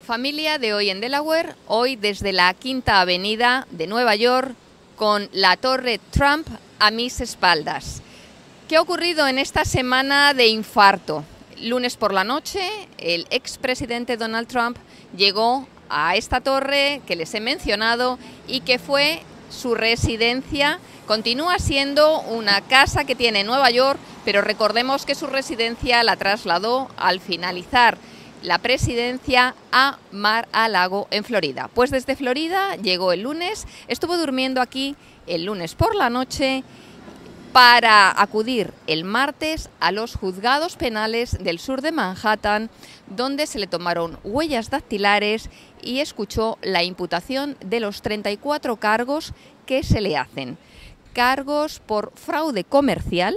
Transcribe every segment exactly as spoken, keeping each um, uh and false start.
Familia de Hoy en Delaware, hoy desde la Quinta Avenida de Nueva York con la Torre Trump a mis espaldas. ¿Qué ha ocurrido en esta semana de infarto? Lunes por la noche, el expresidente Donald Trump llegó a esta torre que les he mencionado y que fue su residencia. Continúa siendo una casa que tiene en Nueva York, pero recordemos que su residencia la trasladó al finalizar la presidencia a Mar-a-Lago, en Florida. Pues desde Florida llegó el lunes, estuvo durmiendo aquí el lunes por la noche para acudir el martes a los juzgados penales del sur de Manhattan, donde se le tomaron huellas dactilares y escuchó la imputación de los treinta y cuatro cargos que se le hacen. Cargos por fraude comercial,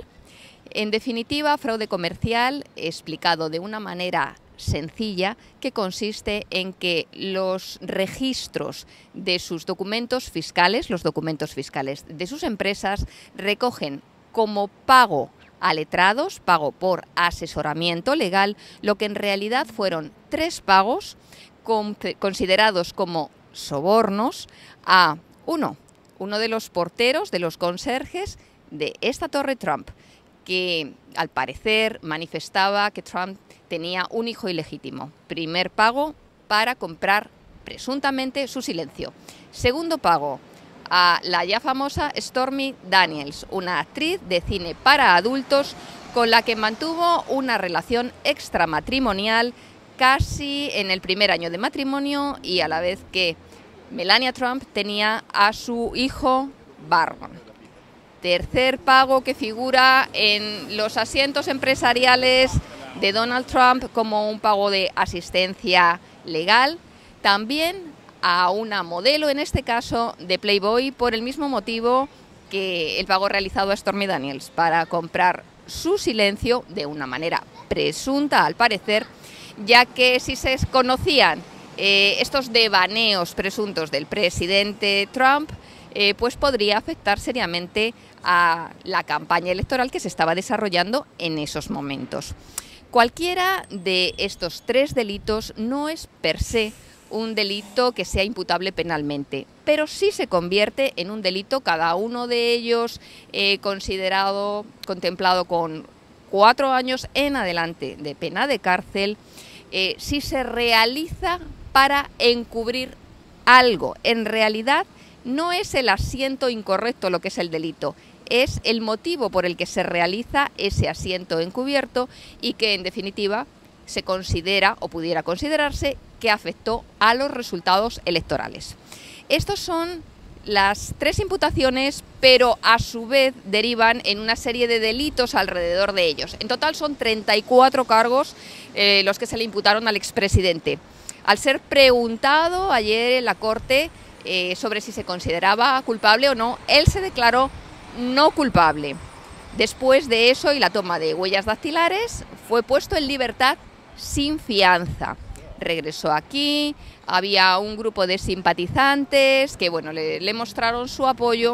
en definitiva, fraude comercial explicado de una manera sencilla, que consiste en que los registros de sus documentos fiscales, los documentos fiscales de sus empresas, recogen como pago a letrados, pago por asesoramiento legal, lo que en realidad fueron tres pagos con, considerados como sobornos a uno, uno de los porteros, de los conserjes de esta Torre Trump, que al parecer manifestaba que Trump tenía un hijo ilegítimo. Primer pago para comprar presuntamente su silencio. Segundo pago a la ya famosa Stormy Daniels, una actriz de cine para adultos con la que mantuvo una relación extramatrimonial casi en el primer año de matrimonio y a la vez que Melania Trump tenía a su hijo Barron. Tercer pago que figura en los asientos empresariales de Donald Trump como un pago de asistencia legal, también a una modelo, en este caso de Playboy, por el mismo motivo que el pago realizado a Stormy Daniels, para comprar su silencio de una manera presunta, al parecer, ya que si se conocían eh, estos devaneos presuntos del presidente Trump, eh, pues podría afectar seriamente a la campaña electoral que se estaba desarrollando en esos momentos. Cualquiera de estos tres delitos no es per se un delito que sea imputable penalmente, pero sí se convierte en un delito, cada uno de ellos eh, considerado, contemplado con cuatro años en adelante de pena de cárcel, eh, si se realiza para encubrir algo. En realidad no es el asiento incorrecto lo que es el delito, es el motivo por el que se realiza ese asiento encubierto y que en definitiva se considera o pudiera considerarse que afectó a los resultados electorales. Estos son las tres imputaciones, pero a su vez derivan en una serie de delitos alrededor de ellos. En total son treinta y cuatro cargos eh, los que se le imputaron al expresidente. Al ser preguntado ayer en la Corte eh, sobre si se consideraba culpable o no, él se declaró no culpable. Después de eso y la toma de huellas dactilares, fue puesto en libertad sin fianza. Regresó aquí, había un grupo de simpatizantes que bueno, le, le mostraron su apoyo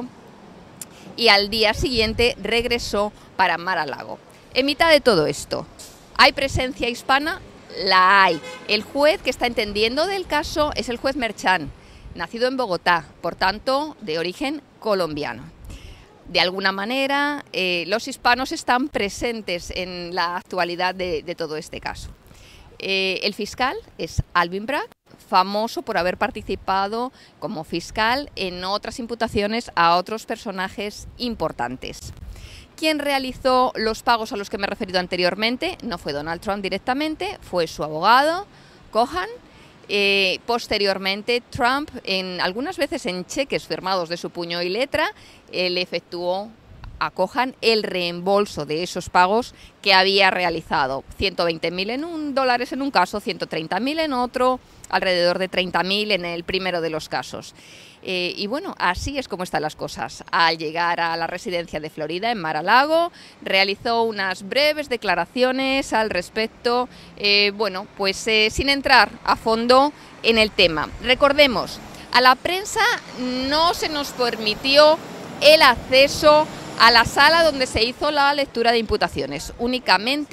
y al día siguiente regresó para Mar-a-Lago. En mitad de todo esto, ¿hay presencia hispana? La hay. El juez que está entendiendo del caso es el juez Merchan, nacido en Bogotá, por tanto de origen colombiano. De alguna manera, eh, los hispanos están presentes en la actualidad de, de todo este caso. Eh, el fiscal es Alvin Bragg, famoso por haber participado como fiscal en otras imputaciones a otros personajes importantes. Quien realizó los pagos a los que me he referido anteriormente no fue Donald Trump directamente, fue su abogado, Cohen. Eh, posteriormente, Trump, en, algunas veces en cheques firmados de su puño y letra, eh, le efectuó a Cohen el reembolso de esos pagos que había realizado. ciento veinte mil en un, dólares en un caso, ciento treinta mil en otro, alrededor de treinta mil en el primero de los casos. Eh, y bueno, así es como están las cosas. Al llegar a la residencia de Florida, en Mar-a-Lago, realizó unas breves declaraciones al respecto, eh, bueno, pues eh, sin entrar a fondo en el tema. Recordemos, a la prensa no se nos permitió el acceso a la sala donde se hizo la lectura de imputaciones. Únicamente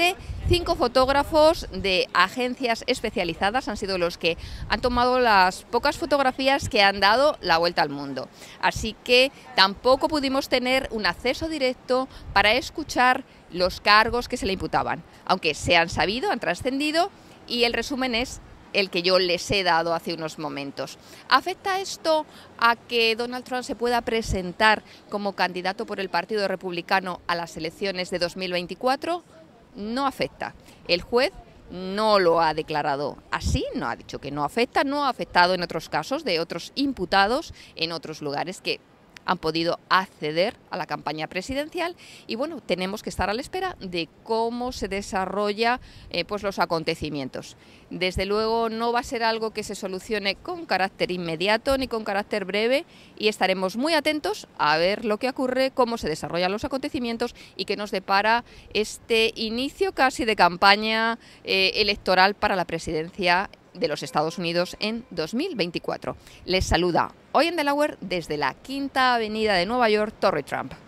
Cinco fotógrafos de agencias especializadas han sido los que han tomado las pocas fotografías que han dado la vuelta al mundo. Así que tampoco pudimos tener un acceso directo para escuchar los cargos que se le imputaban, aunque se han sabido, han trascendido, y el resumen es el que yo les he dado hace unos momentos. ¿Afecta esto a que Donald Trump se pueda presentar como candidato por el Partido Republicano a las elecciones de dos mil veinticuatro? No afecta. El juez no lo ha declarado así, no ha dicho que no afecta, no ha afectado en otros casos de otros imputados en otros lugares que han podido acceder a la campaña presidencial, y bueno, tenemos que estar a la espera de cómo se desarrolla eh, pues los acontecimientos. Desde luego no va a ser algo que se solucione con carácter inmediato ni con carácter breve, y estaremos muy atentos a ver lo que ocurre, cómo se desarrollan los acontecimientos y qué nos depara este inicio casi de campaña eh, electoral para la presidencia de los Estados Unidos en dos mil veinticuatro. Les saluda hoy en Delaware desde la Quinta Avenida de Nueva York, Torre Trump.